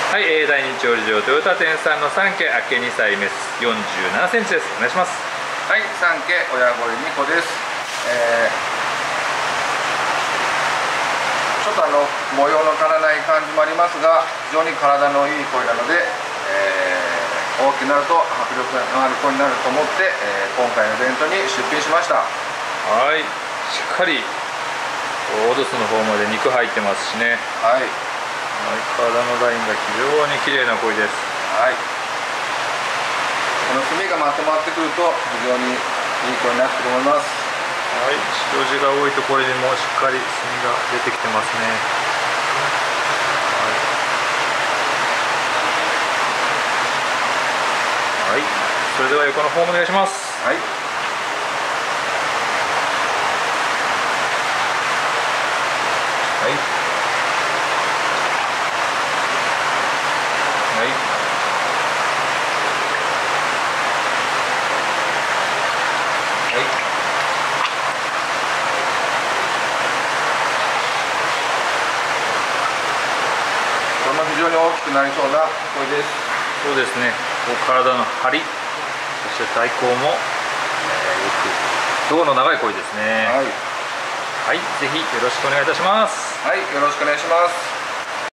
はい、大日調理場トヨタ店さんの3家明け2歳メス47センチです。お願いします。 はい、3家親子2個です。ちょっと模様の足らない感じもありますが、非常に体のいい声なので、大きくなると迫力のある子になると思って、今回のイベントに出品しました。 はい、しっかりオードスの方まで肉入ってますしね。 はい、 体のラインが非常に綺麗な鯉です。 はい、この墨がまとまってくると非常にいい子になってると思います。 はい、白地が多いところにもしっかり墨が出てきてますね。はい、それでは横の方もお願いします。 はい、はい、 はい、 はい、これも非常に大きくなりそうな声です。 そうですね。体の張り、そして体高も、よく胴の長い鯉ですね。 はい、 はい、ぜひよろしくお願いいたします。 はい、よろしくお願いします。